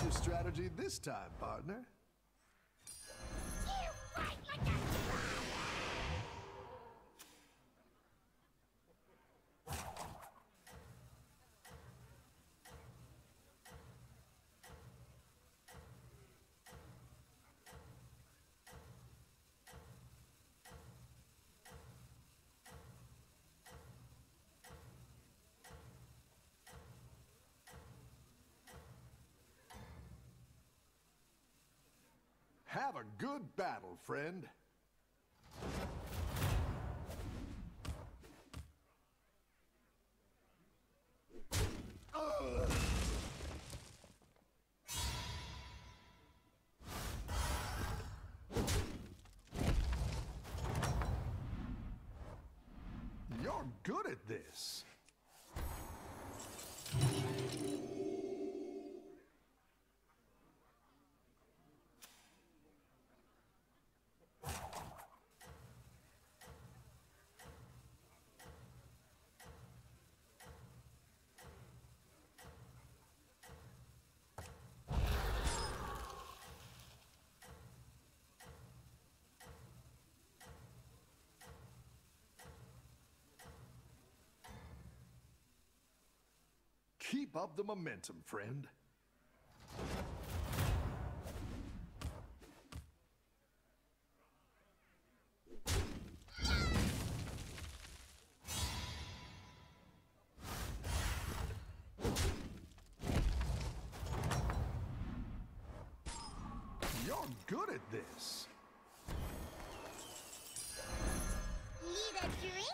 your strategy this time, partner? You fight like a Have a good battle, friend. You're good at this. Keep up the momentum, friend. You're good at this. need a drink?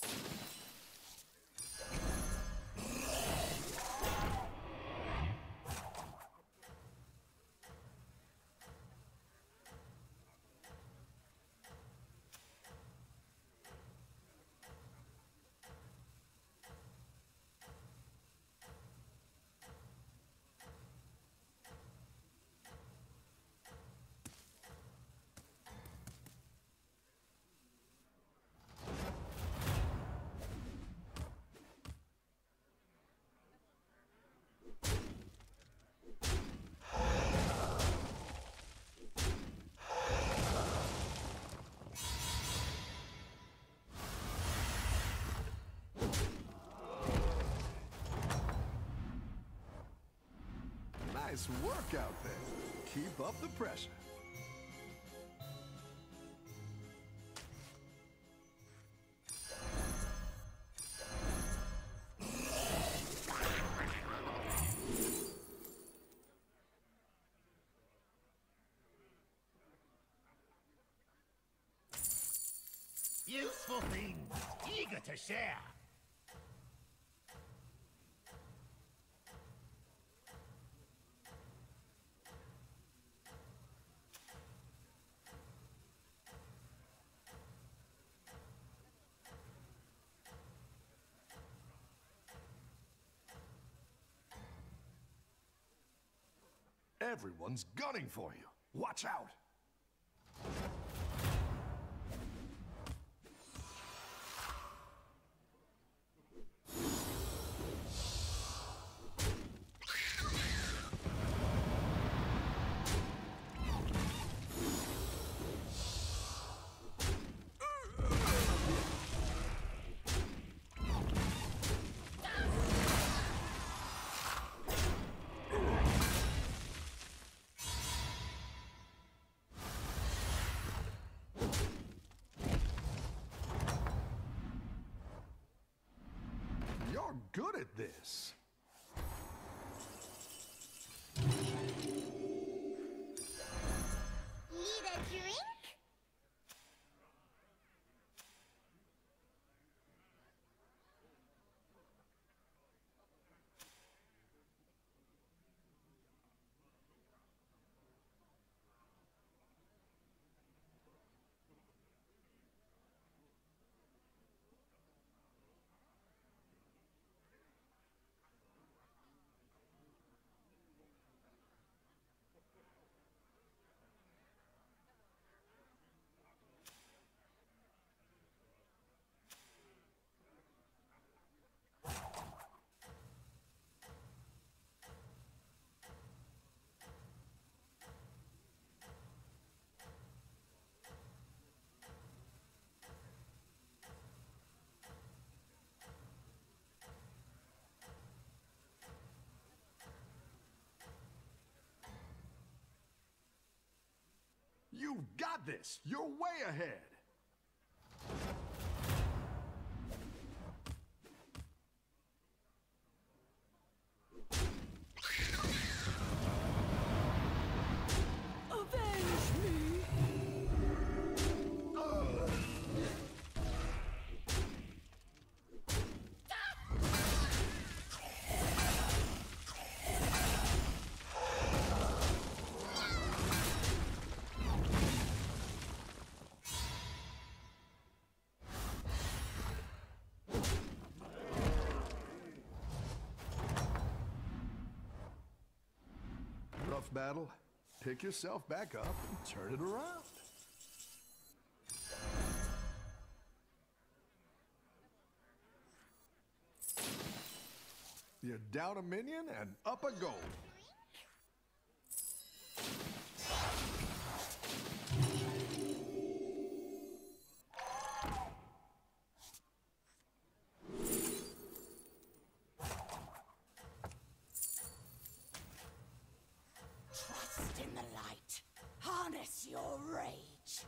Nice work out there. Keep up the pressure. Useful things, eager to share. Everyone's gunning for you. Watch out. You're good at this. Need a drink? You've got this! You're way ahead! Rough battle. Pick yourself back up and turn it around. You're down a minion and up a gold. Trust in the light. Harness your rage.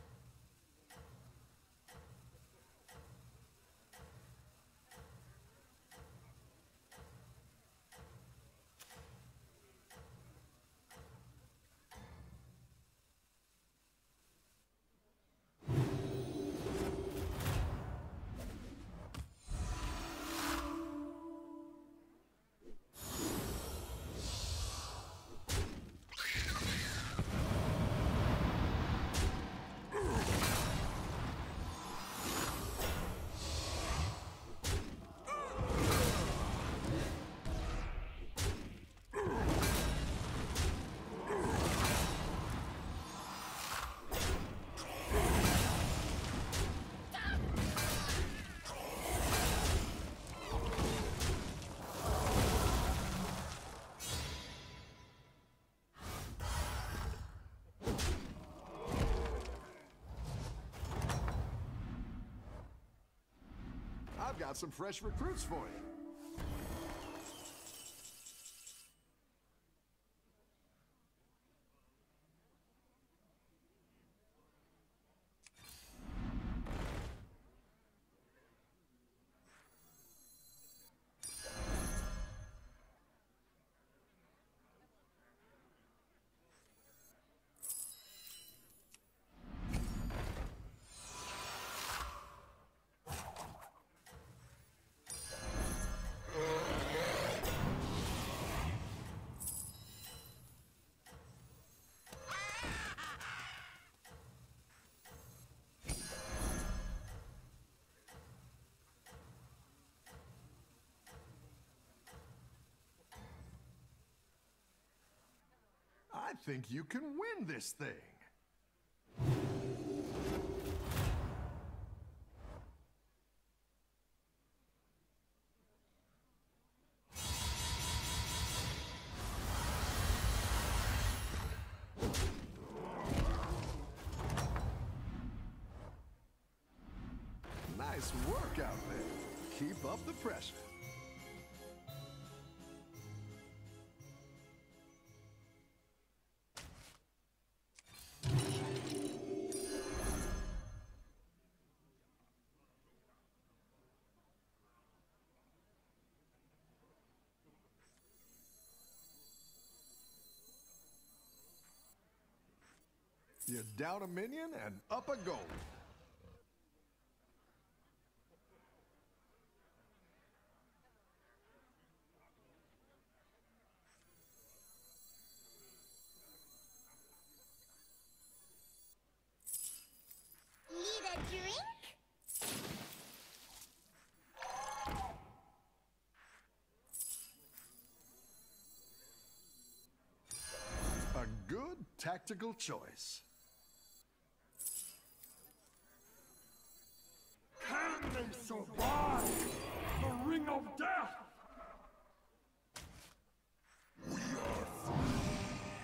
I've got some fresh recruits for you. I think you can win this thing. Nice work out there. Keep up the pressure. You're down a minion and up a gold. Need a drink? A good tactical choice. Can they survive the ring of death? We are free.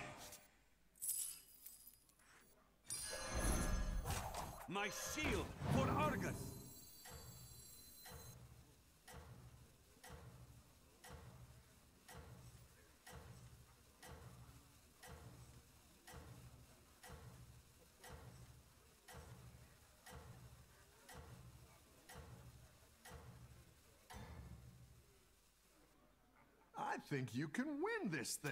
My shield for Argus! think you can win this thing.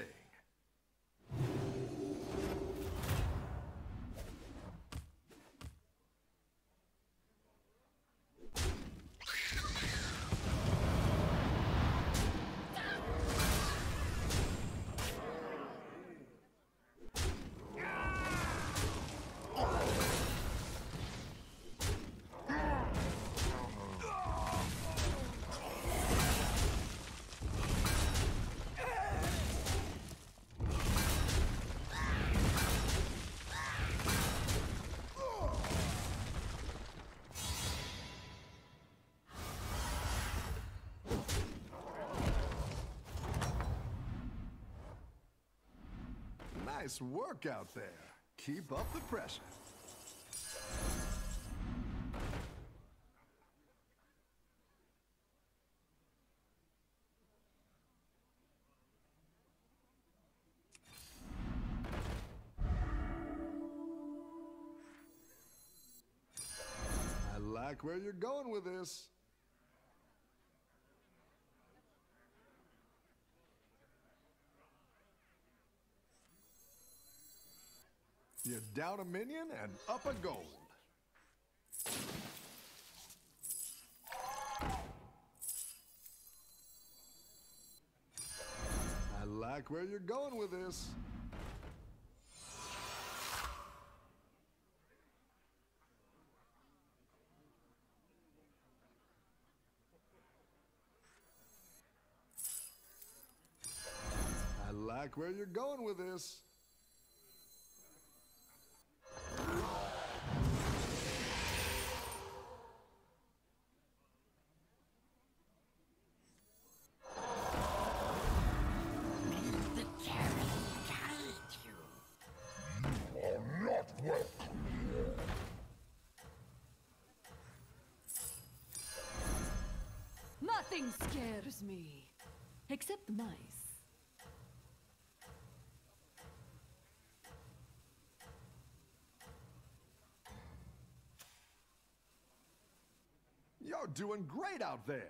Nice work out there. Keep up the pressure. I like where you're going with this. You're down a minion and up a gold. I like where you're going with this. I like where you're going with this. Nothing scares me, except mice. You're doing great out there.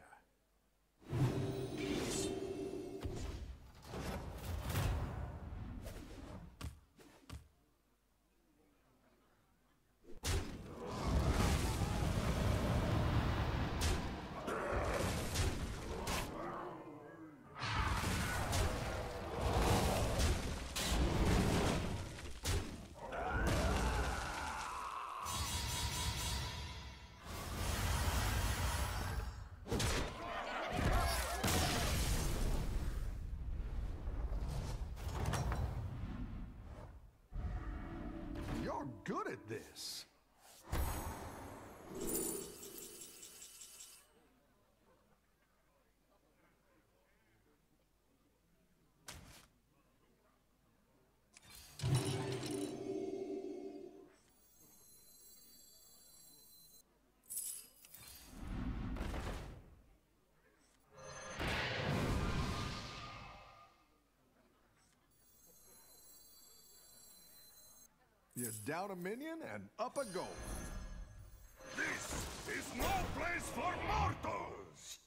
You're good at this. You're down a minion and up a gold. This is no place for mortals!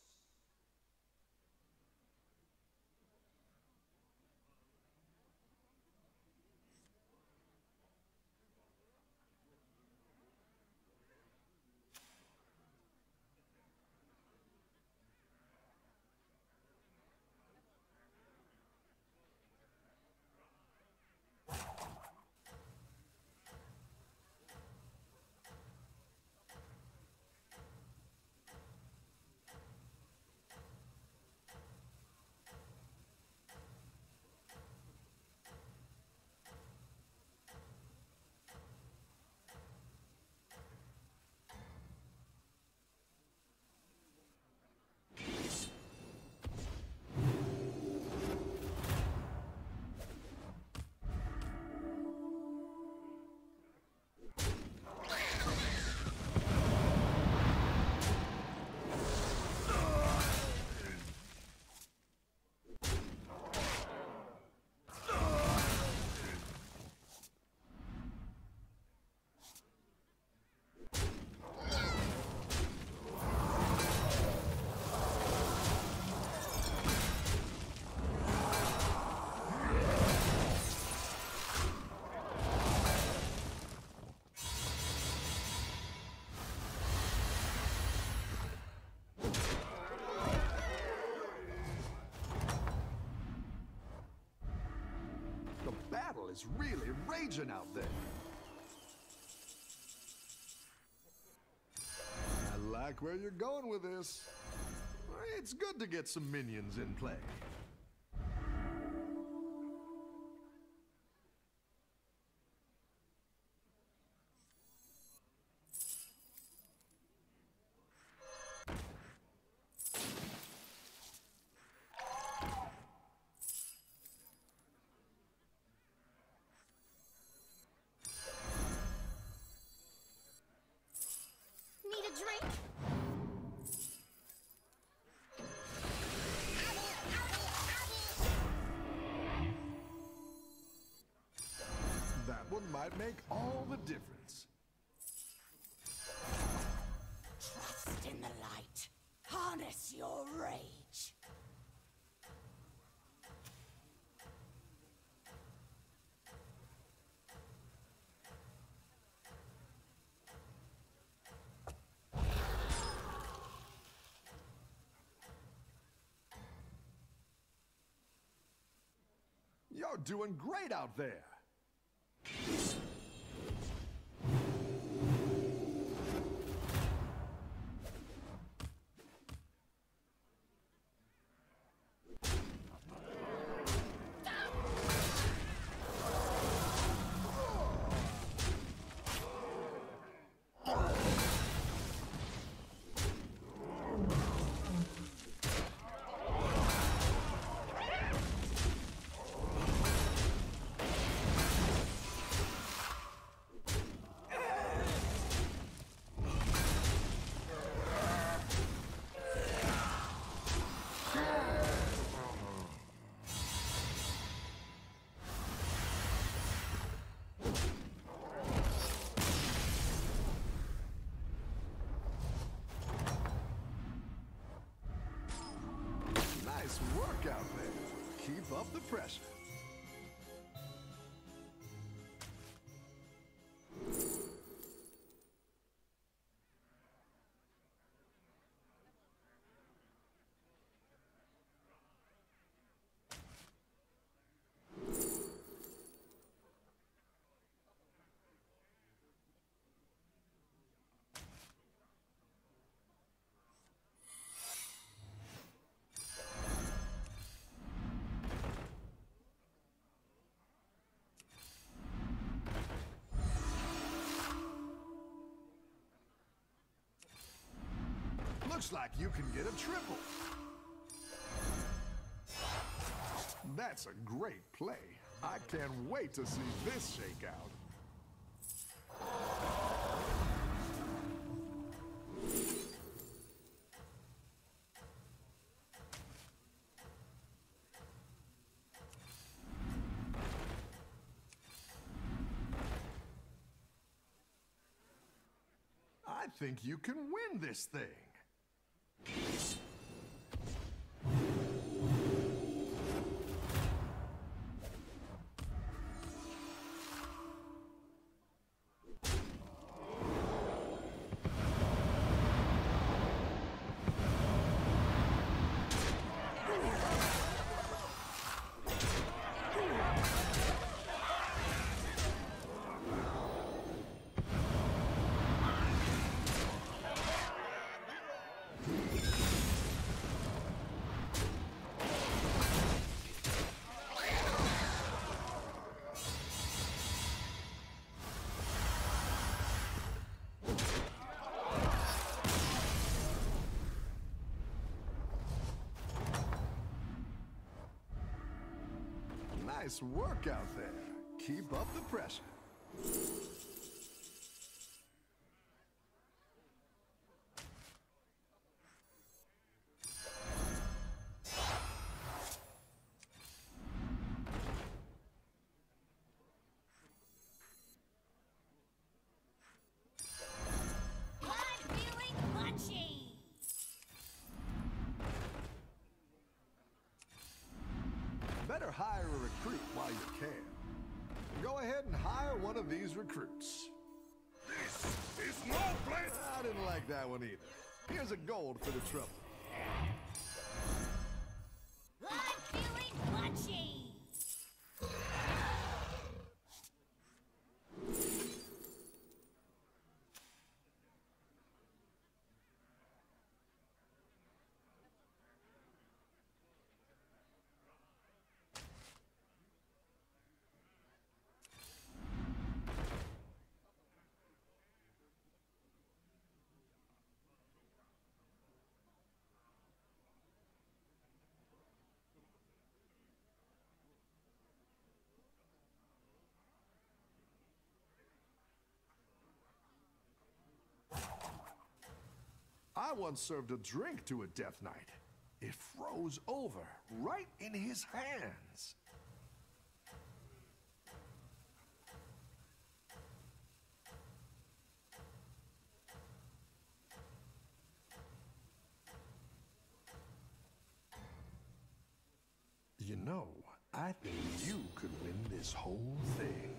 battle is really raging out there. I like where you're going with this. It's good to get some minions in play. Need a drink? That one might make all the difference. Trust in the light. Harness your rage. You're doing great out there. Nice work out there. Keep up the pressure. Looks like you can get a triple. That's a great play. I can't wait to see this shake out. I think you can win this thing. Nice work out there. Keep up the pressure. I'm feeling punchy. Better hire a recruit while you can. Go ahead and hire one of these recruits. This is no place. I didn't like that one either. Here's a gold for the trouble. I'm feeling punchy. I once served a drink to a Death Knight. It froze over right in his hands. You know, I think you could win this whole thing.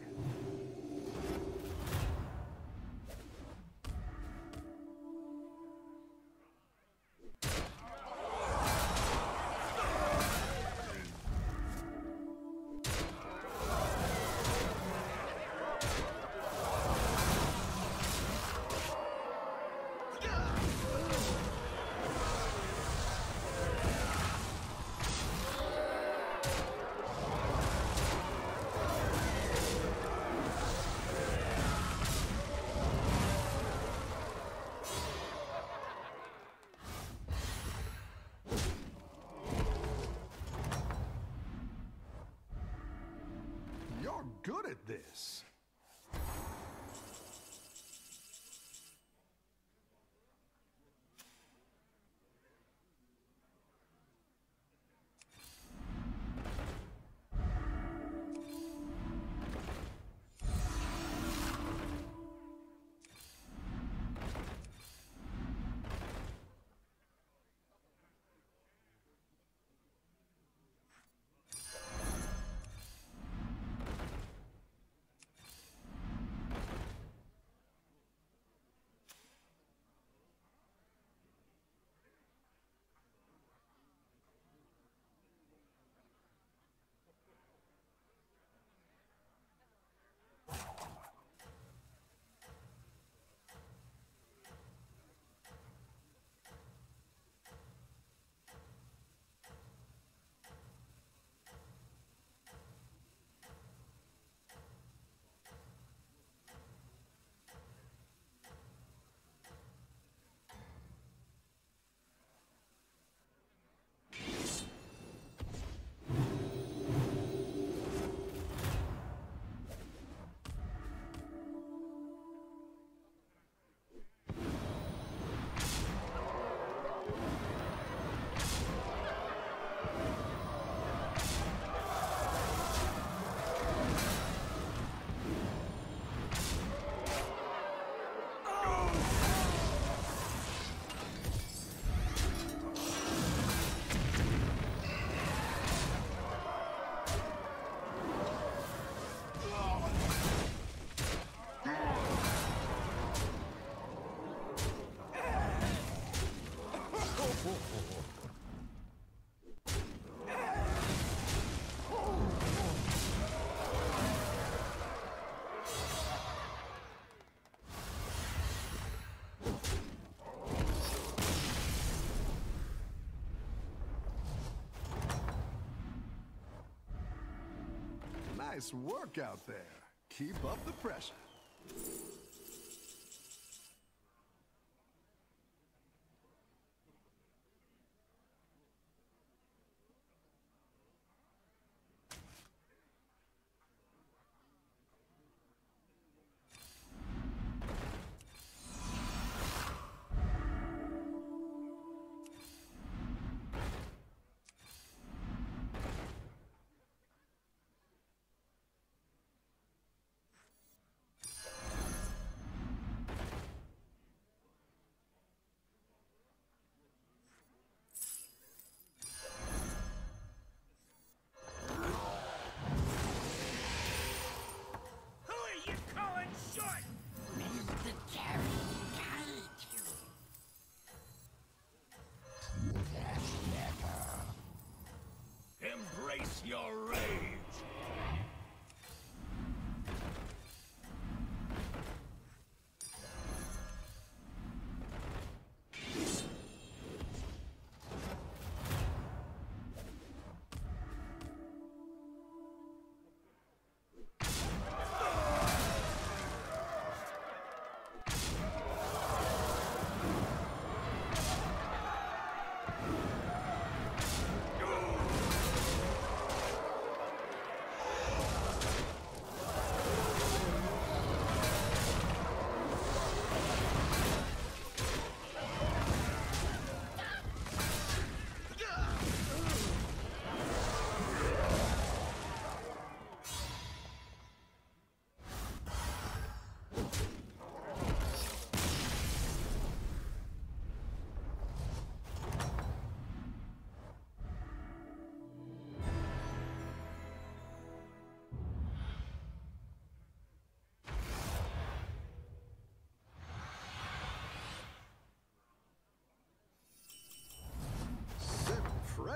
You're good at this. Nice work out there. Keep up the pressure.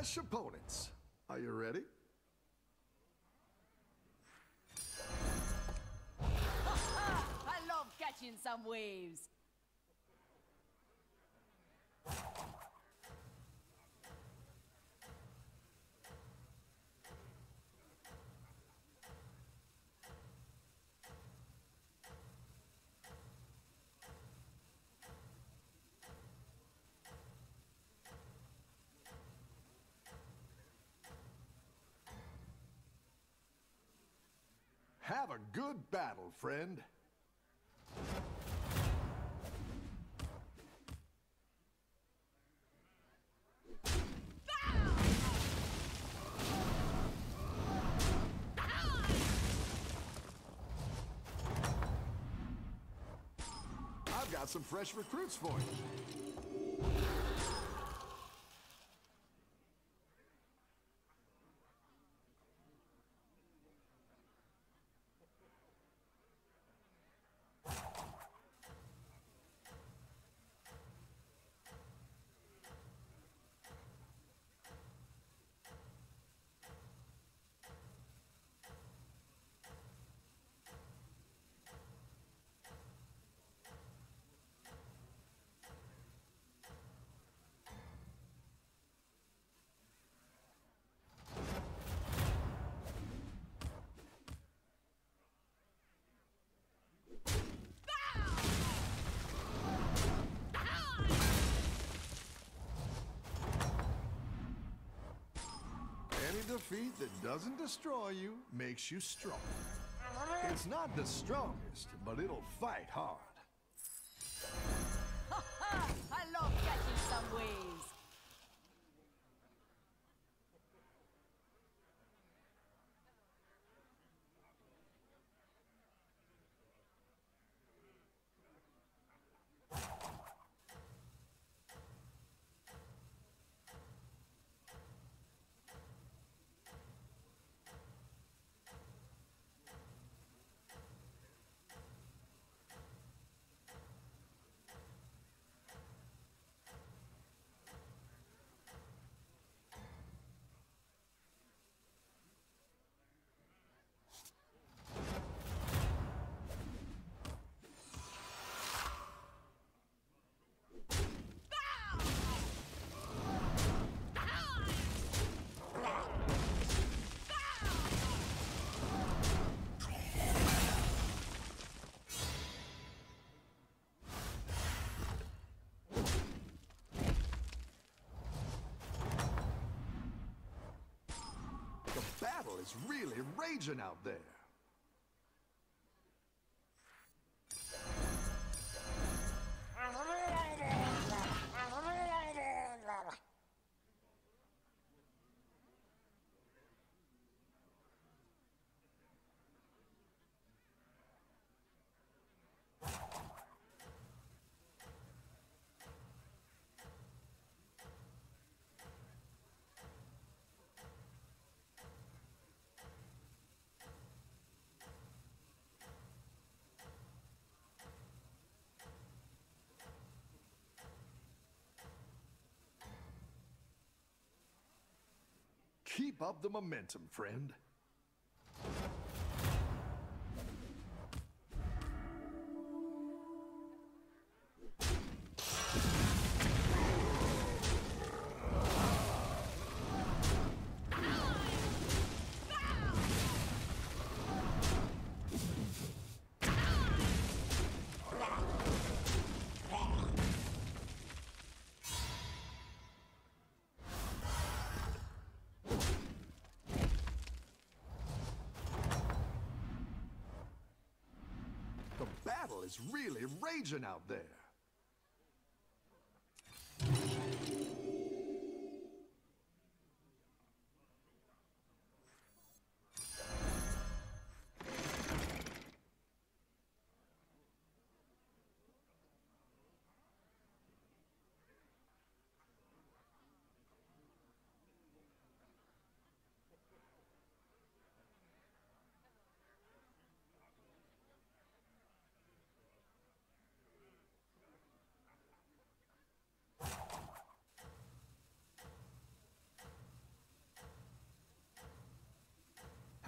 fresh opponents. Are you ready? I love catching some waves. Have a good battle, friend. I've got some fresh recruits for you. Any defeat that doesn't destroy you makes you strong. It's not the strongest, but it'll fight hard. I love catching some waves. The battle is really raging out there. Keep up the momentum, friend. The battle is really raging out there.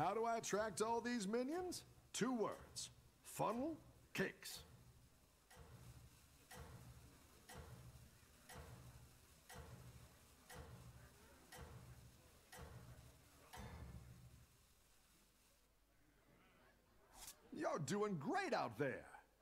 How do I attract all these minions? 2 words. Funnel cakes. You're doing great out there.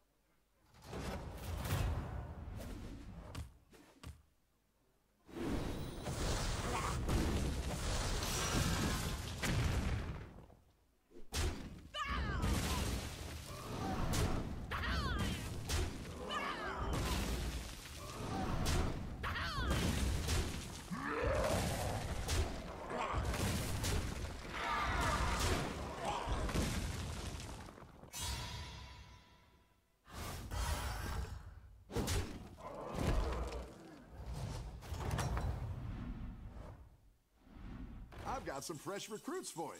I've got some fresh recruits for you.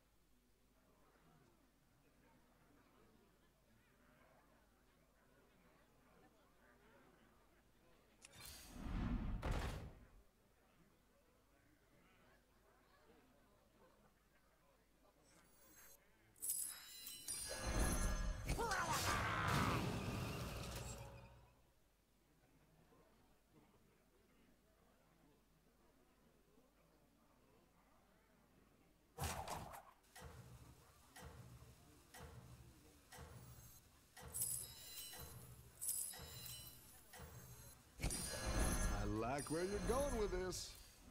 I like where you're going with this.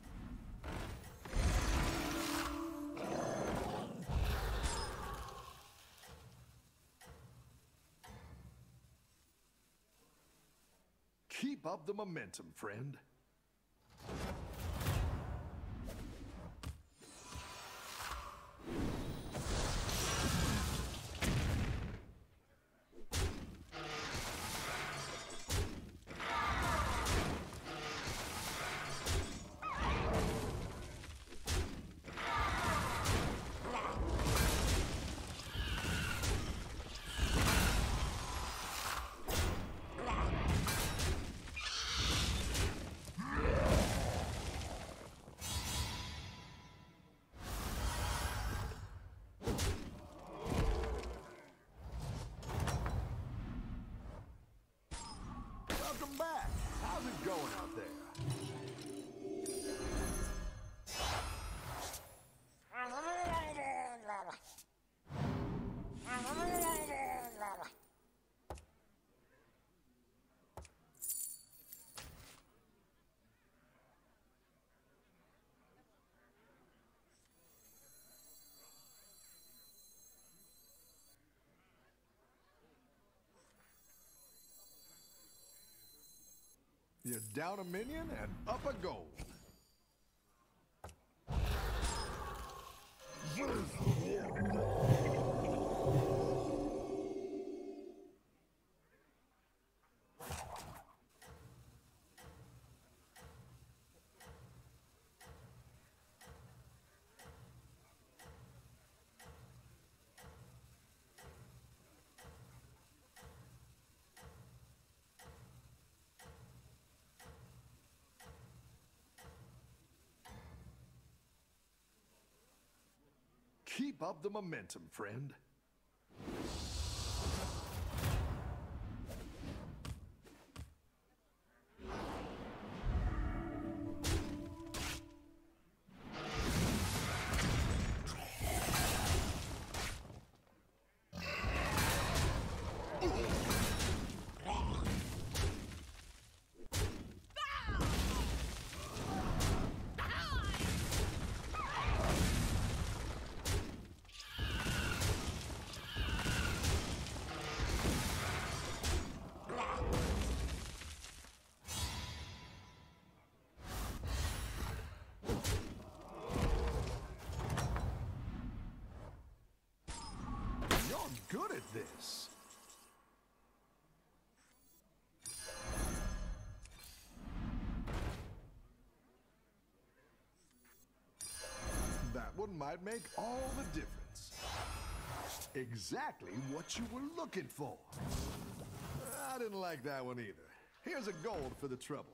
Keep up the momentum, friend. Welcome back. How's it going out there? You're down a minion and up a gold. Keep up the momentum, friend. Good at this. That one might make all the difference. Exactly what you were looking for. I didn't like that one either. Here's a gold for the trouble.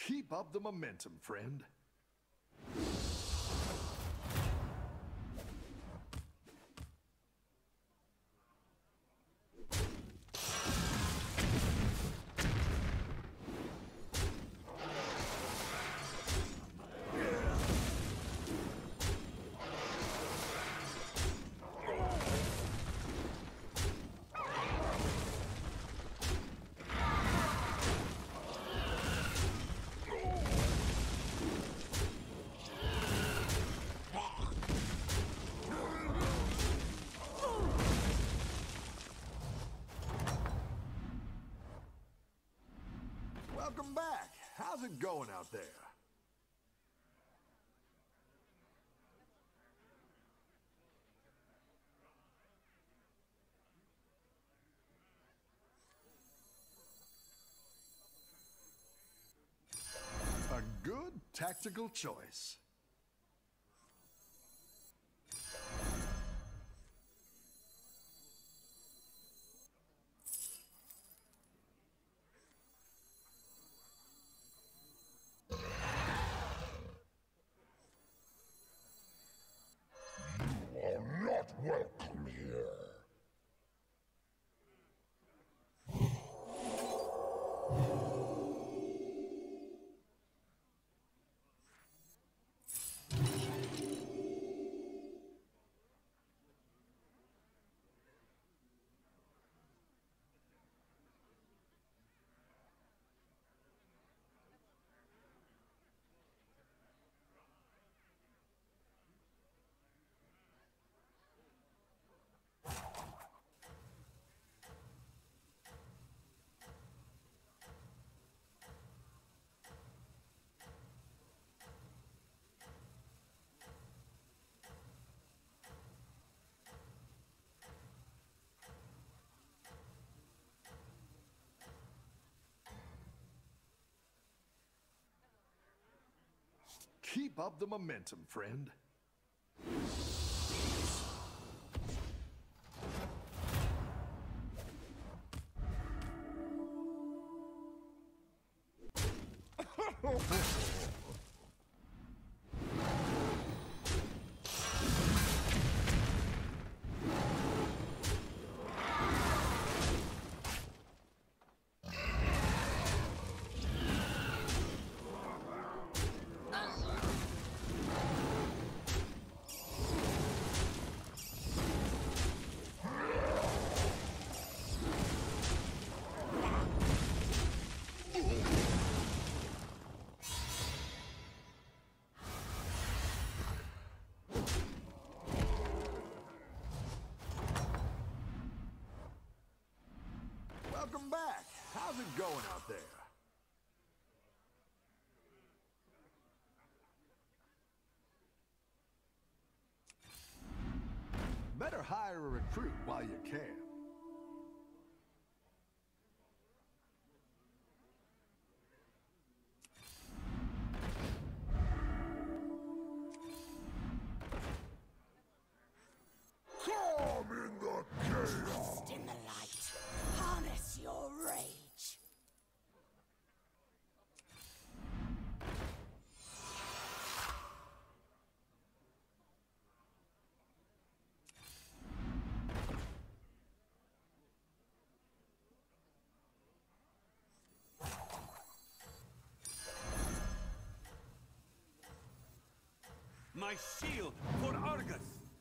Keep up the momentum, friend. Welcome back. How's it going out there? A good tactical choice. Are not welcome here. Keep up the momentum, friend. Welcome back. How's it going out there? Better hire a recruit while you can. Come in the chaos. Trust in the light. Harness your rage. My shield for Argus!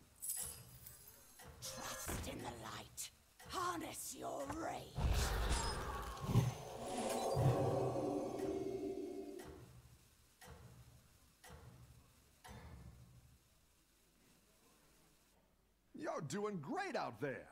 Trust in the light. Harness your rage. You're doing great out there.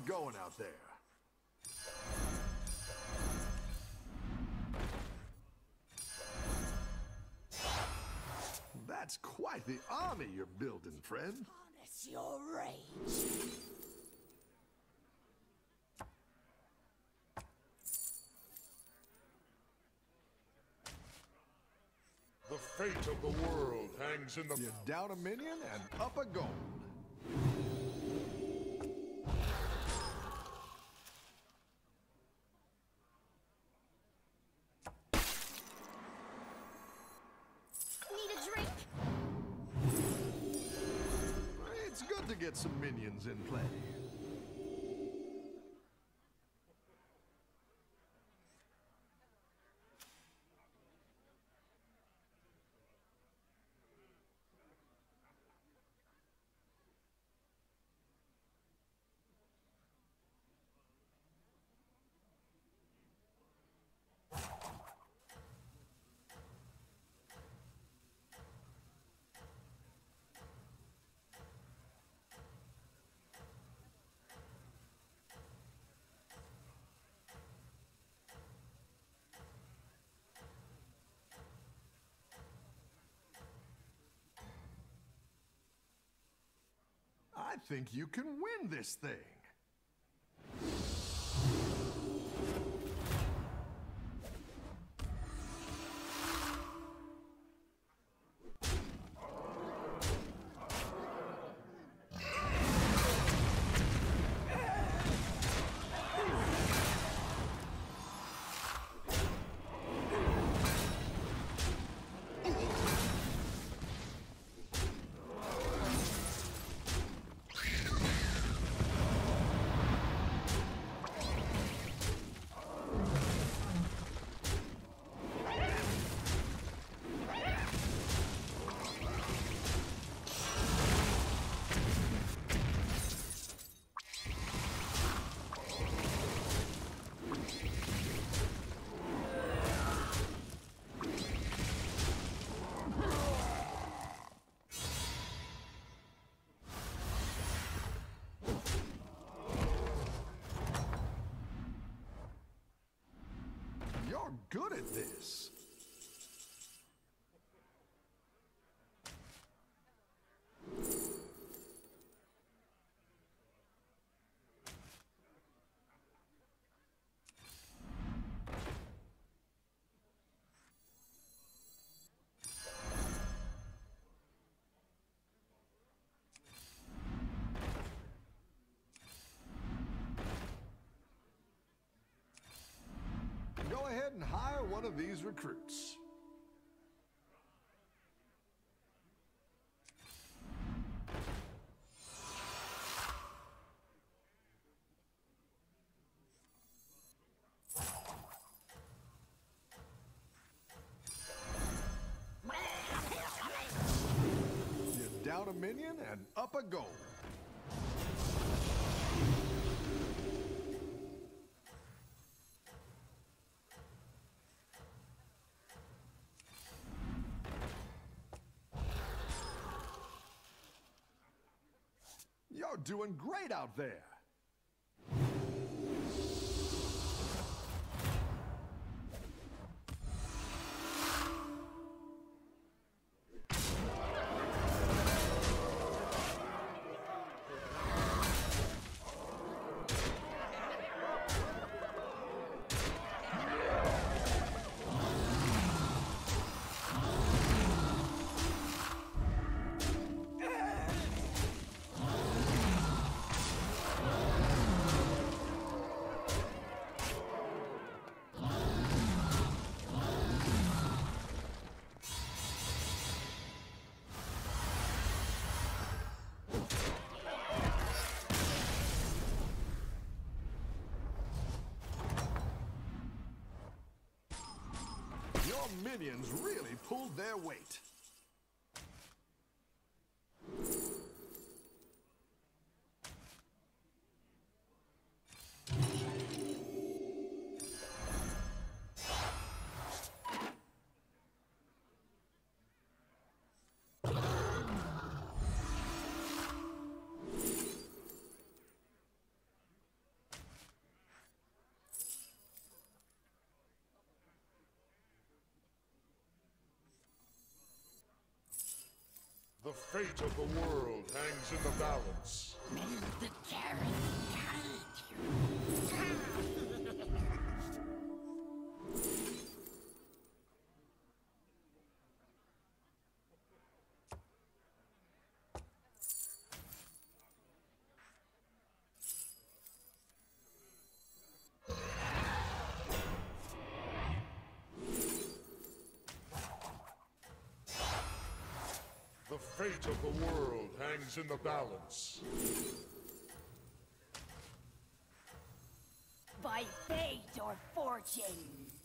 going out there? That's quite the army you're building, friend. Harness your rage. The fate of the world hangs in the... You're down a minion and up a gold. Need a drink? It's good to get some minions in play. I think you can win this thing. You're good at this. Go ahead and hire one of these recruits. You're down a minion and up a gold. You're doing great out there. Your minions really pulled their weight. The fate of the world hangs in the balance. May the carrot guide you. The fate of the world hangs in the balance. By fate or fortune.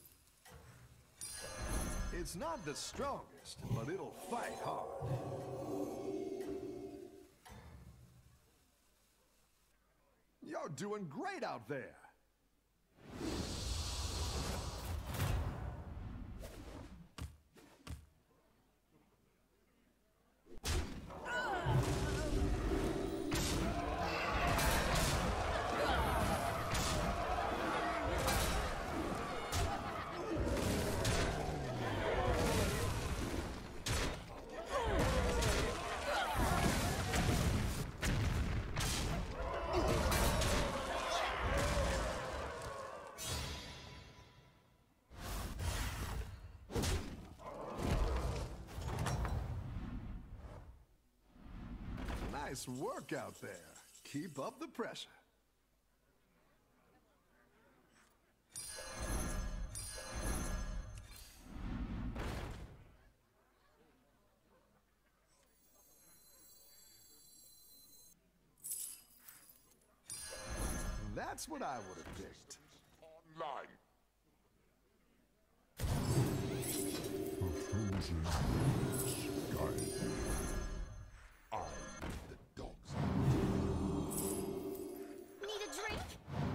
It's not the strongest, but it'll fight hard. You're doing great out there. Nice work out there. Keep up the pressure. That's what I would have picked. Online. Need a drink?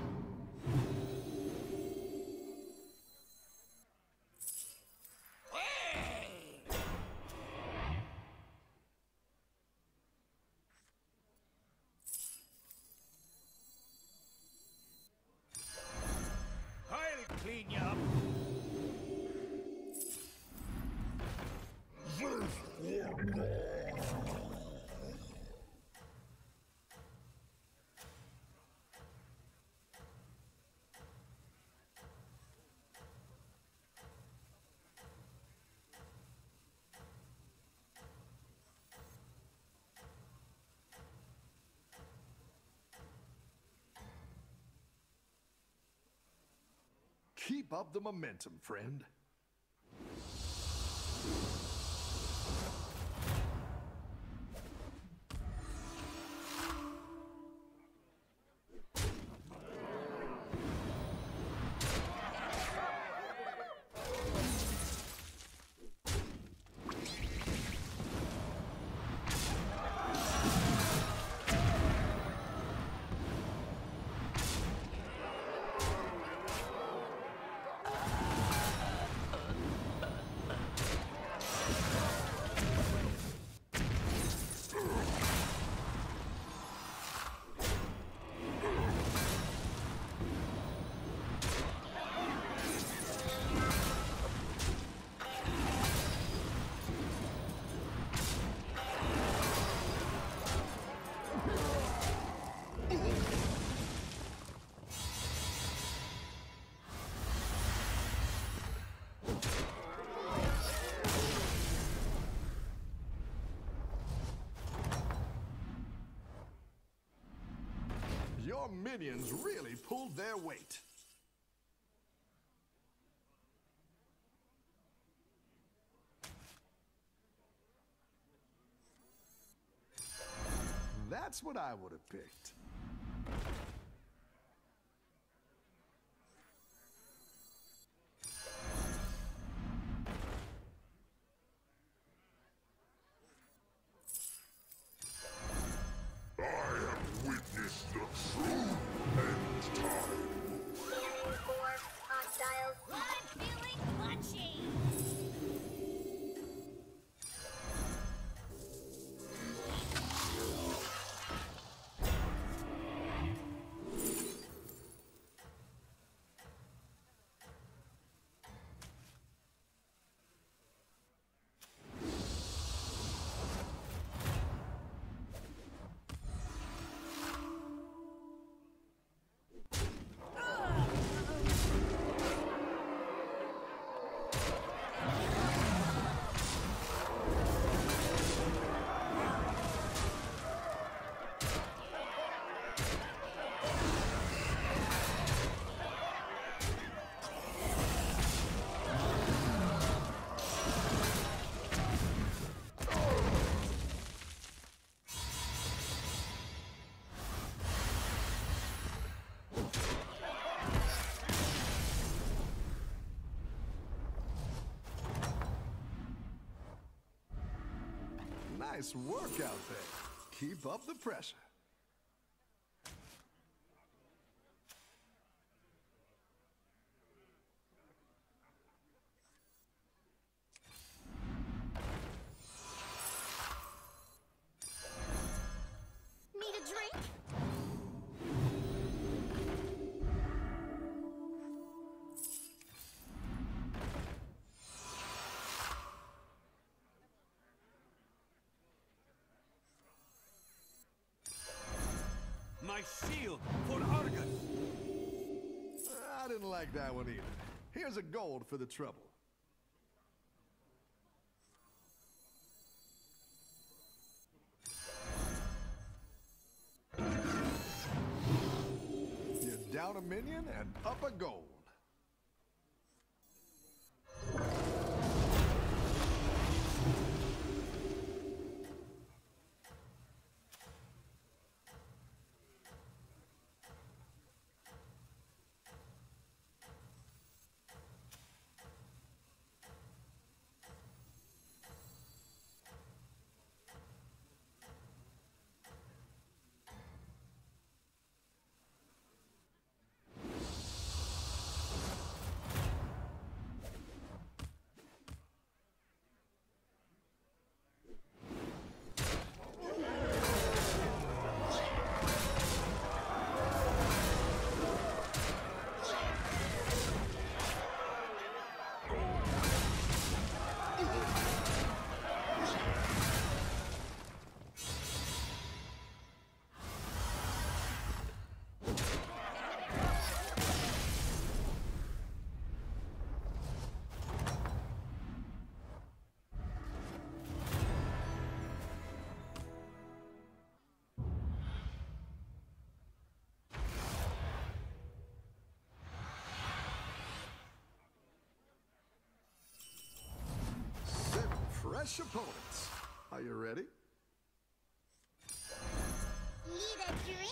I'll clean you up. Keep up the momentum, friend. Your minions really pulled their weight. That's what I would have picked. Witness the true end time. Hostiles. I'm feeling punchy. Nice work out there. Keep up the pressure. Need a drink? My shield for Argus! I didn't like that one either. Here's a gold for the trouble. You're down a minion and up a gold. Fresh opponents. Are you ready? Need a drink?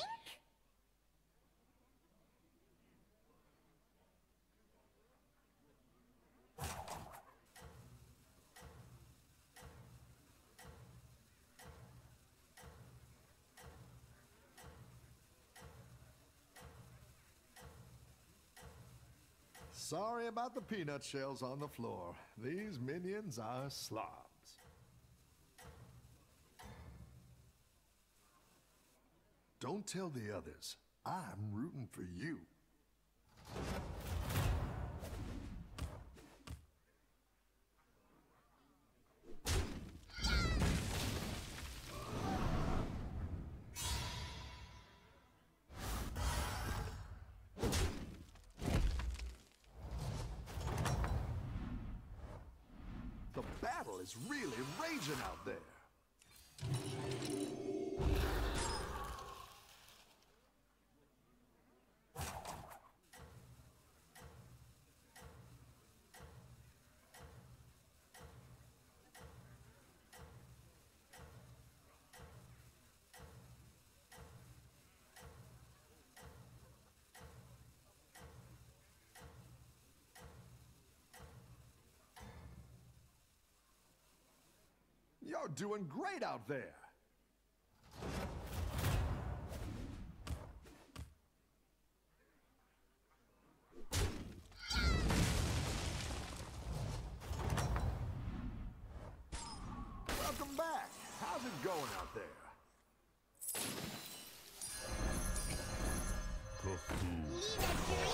Sorry about the peanut shells on the floor. These minions are slobs. Don't tell the others. I'm rooting for you. The battle is really raging out there. You're doing great out there. Welcome back. How's it going out there? Need a drink?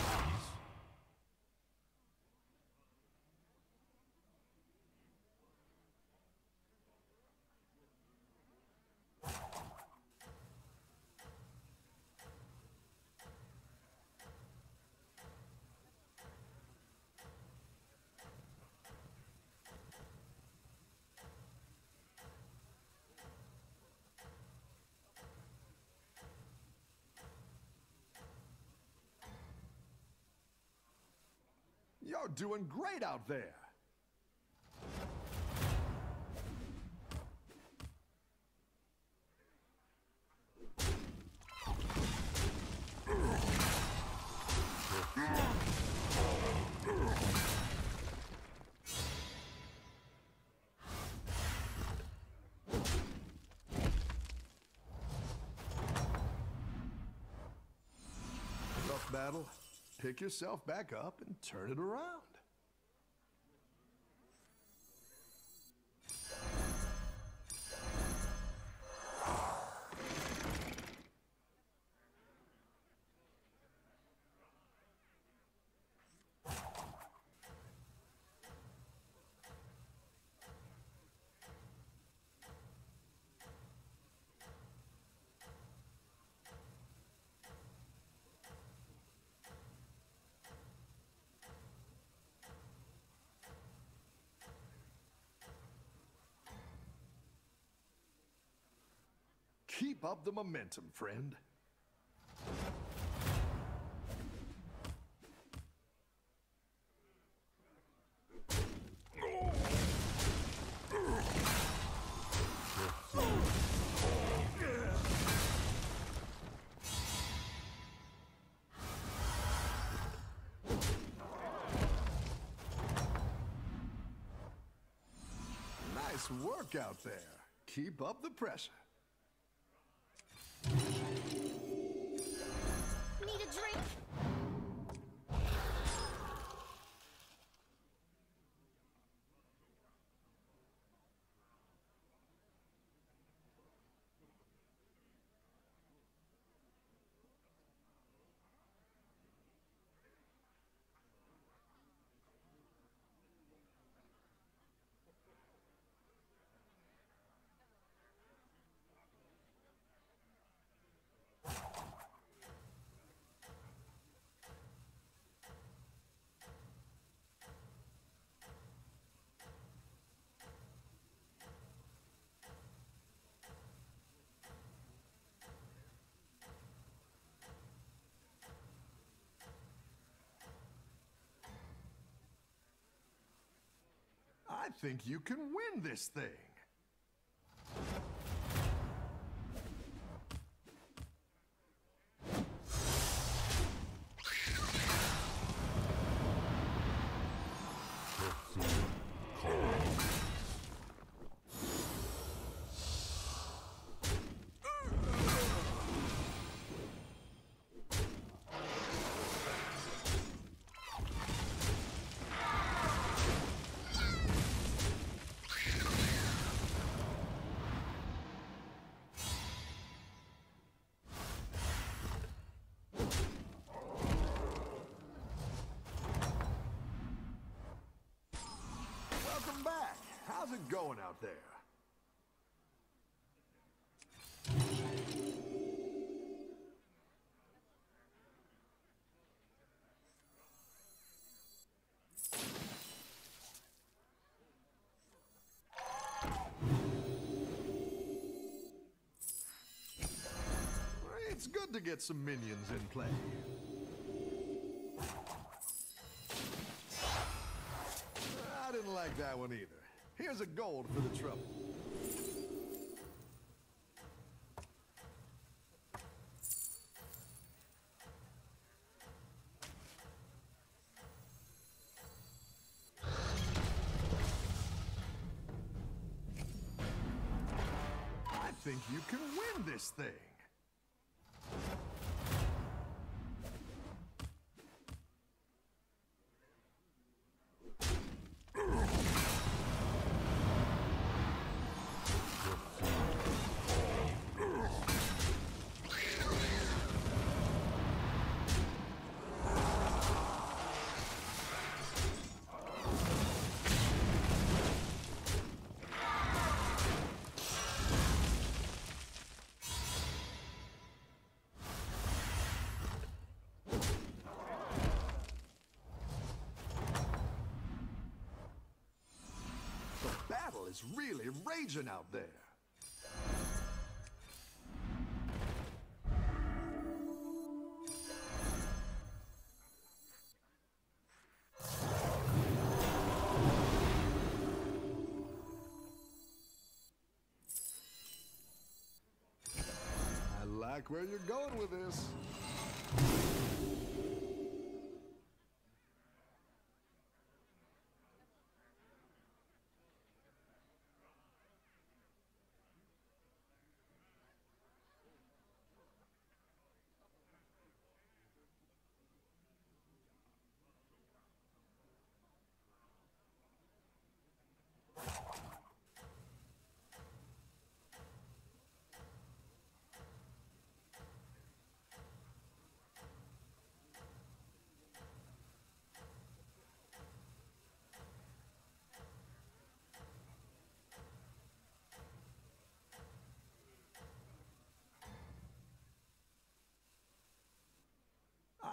You're doing great out there. battle. Pick yourself back up and turn it around. Keep up the momentum, friend. Nice work out there. Keep up the pressure. Need a drink? I think you can win this thing. Welcome back. How's it going out there? It's good to get some minions in play. I didn't like that one either. Here's a gold for the trouble. I think you can win this thing. The battle is really raging out there. I like where you're going with this.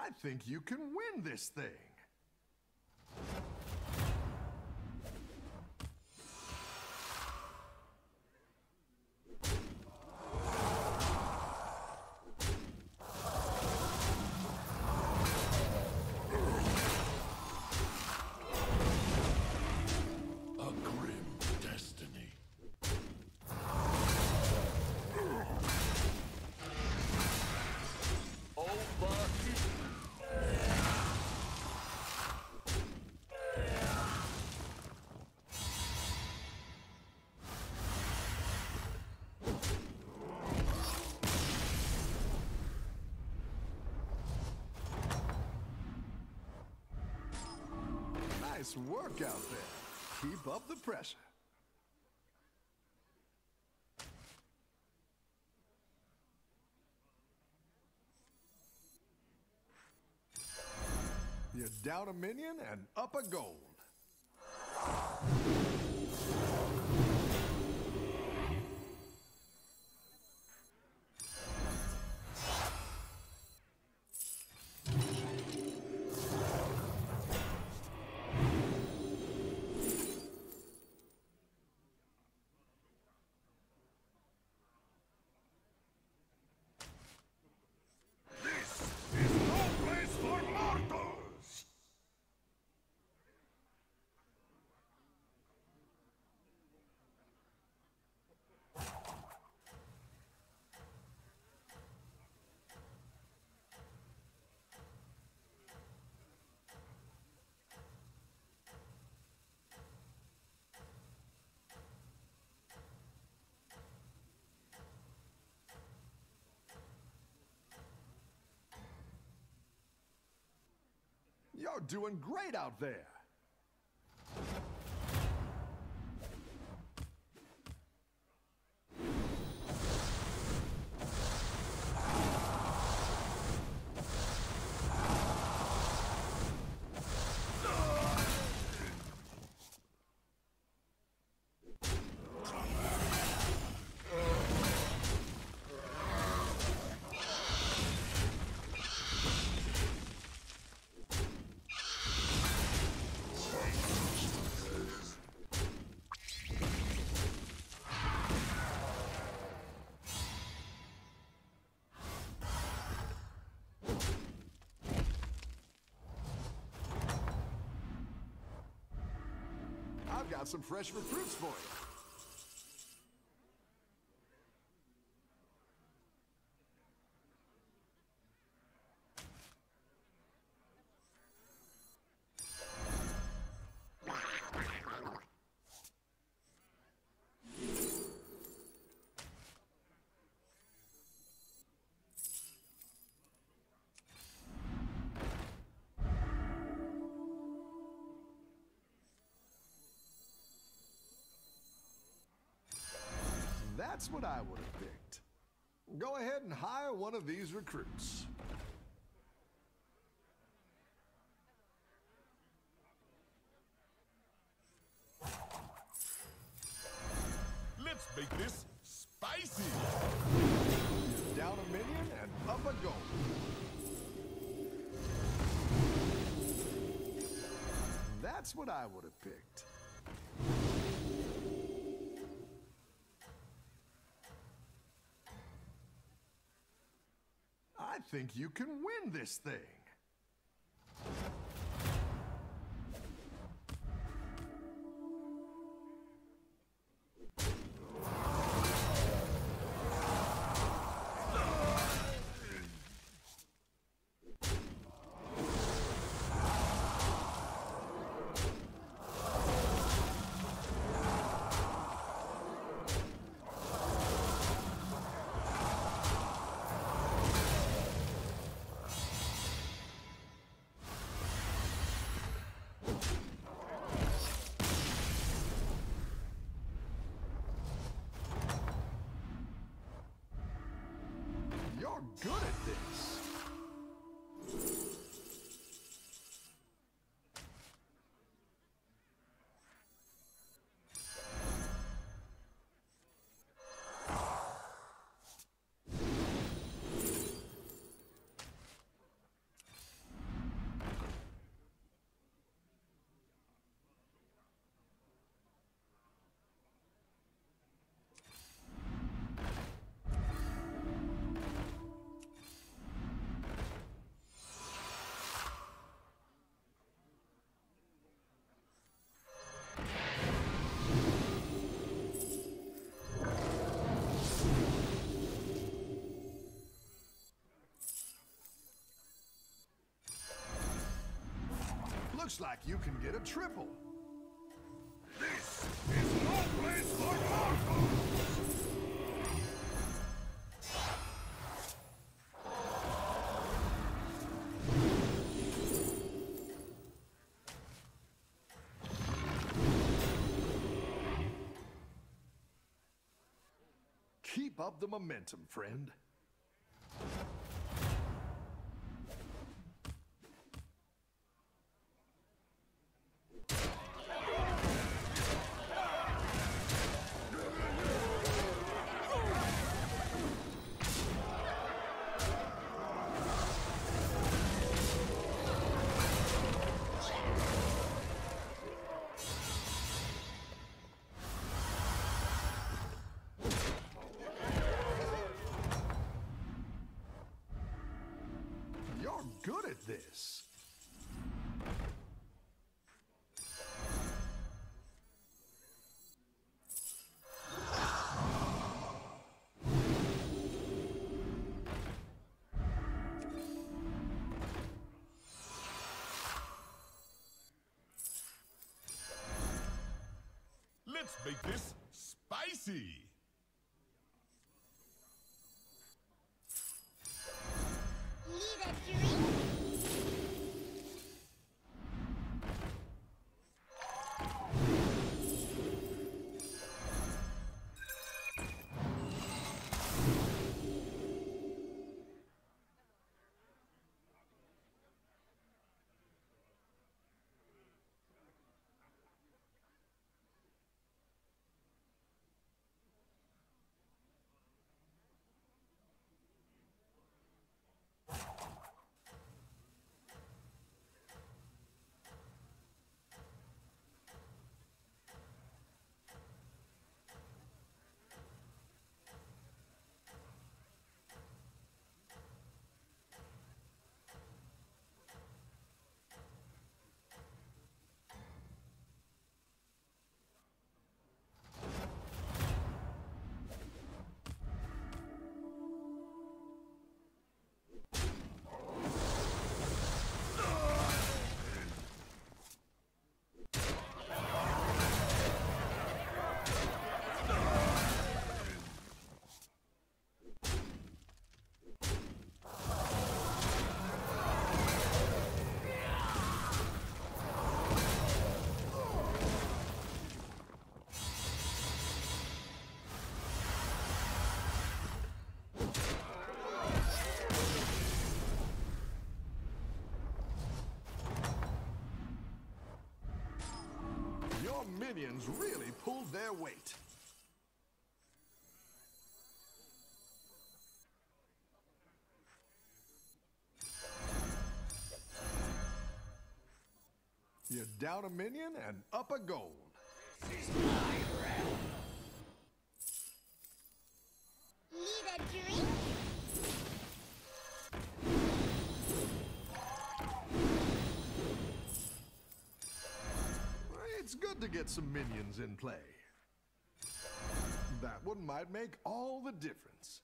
I think you can win this thing. Nice work out there. Keep up the pressure. You're down a minion and up a gold. You're doing great out there. I've got some fresh recruits for you. That's what I would have picked. Go ahead and hire one of these recruits. Let's make this spicy! Down a minion and up a gold. That's what I would have picked. I think you can win this thing. Looks like you can get a triple. This is no place for mortals! Keep up the momentum, friend. You're good at this. Let's make this spicy! Need a drink? Your minions really pulled their weight. You're down a minion and up a gold. Need a drink? It's good to get some minions in play. That one might make all the difference.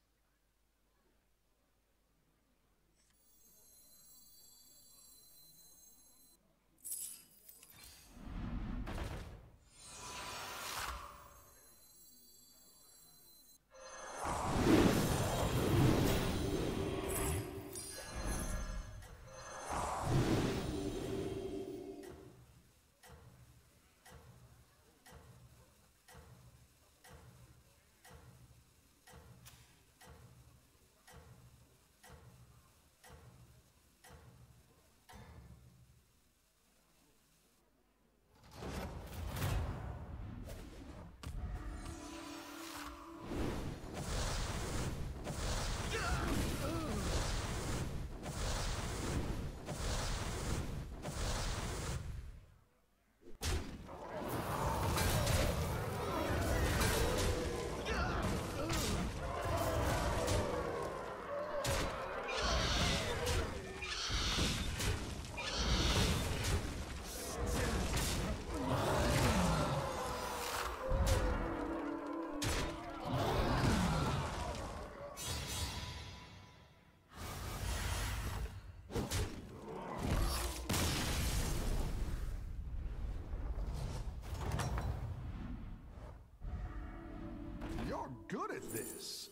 You're good at this.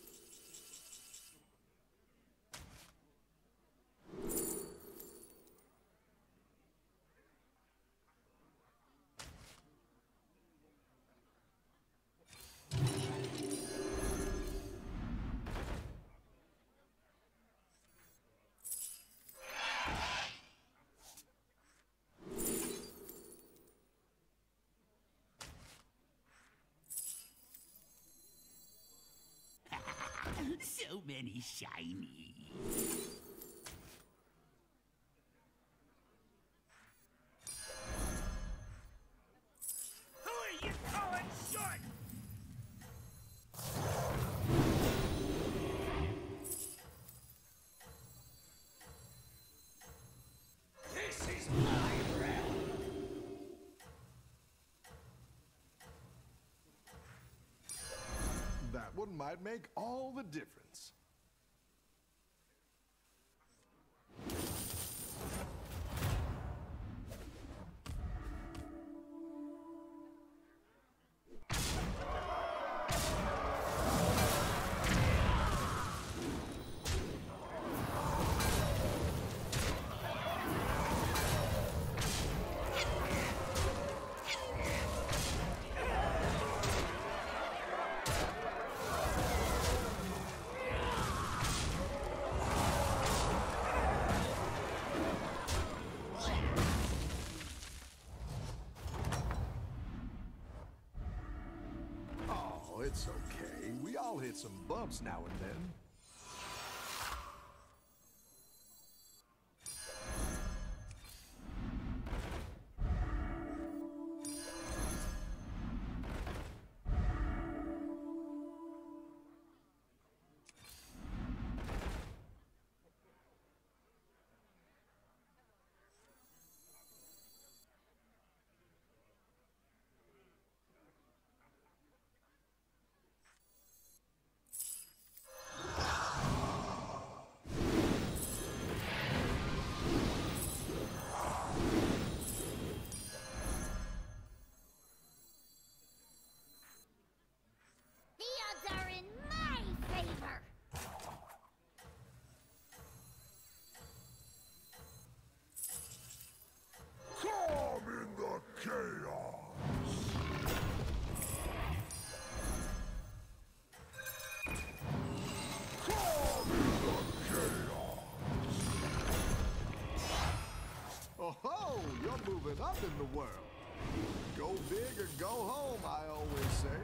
So many shinies. Who are you calling short? This is my realm. That one might make all the difference. It's okay. We all hit some bumps now and then. Oh, you're moving up in the world. Go big or go home, I always say.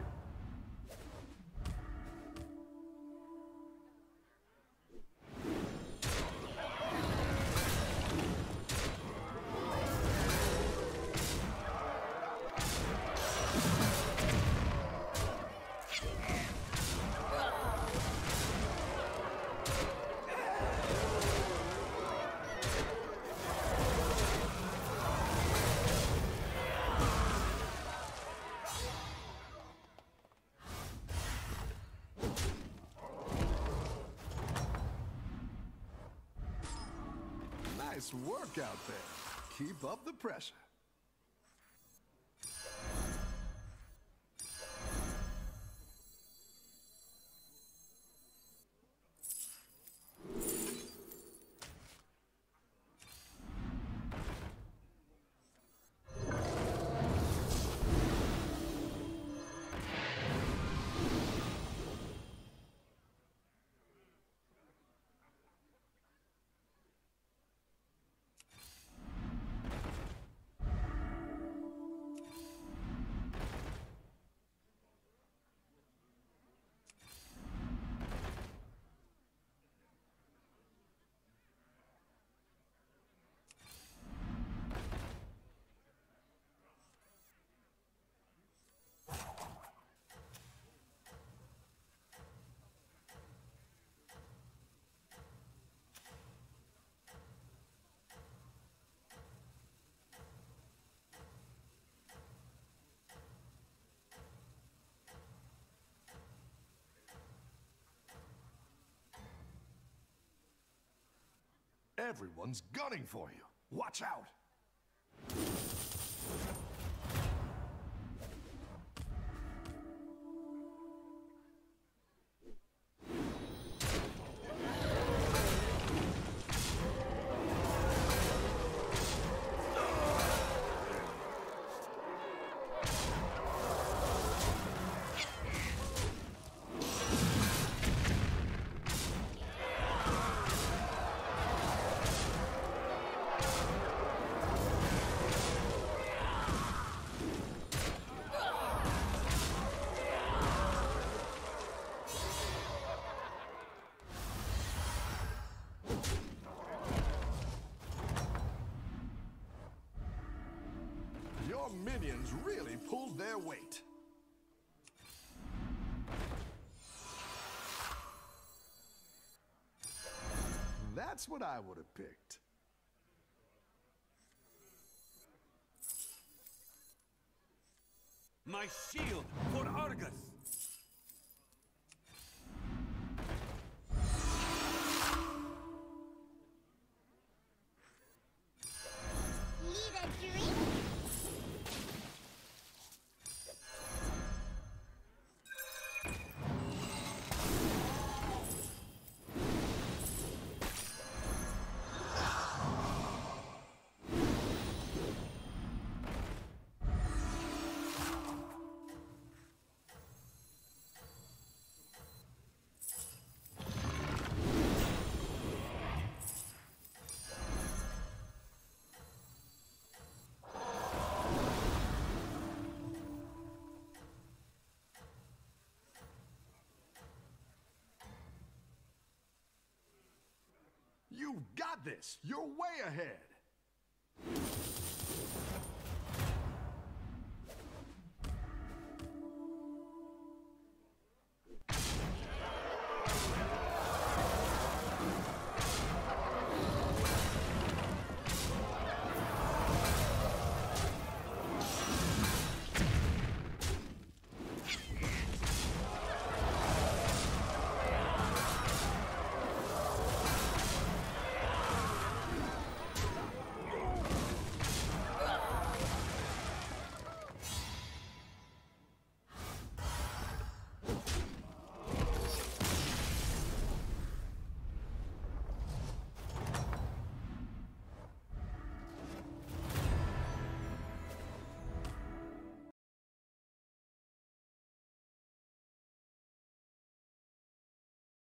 Nice work out there. Keep up the pressure. Everyone's gunning for you. Watch out! minions really pulled their weight. That's what I would have picked. My shield for Argus! Need a drink? You've got this! You're way ahead!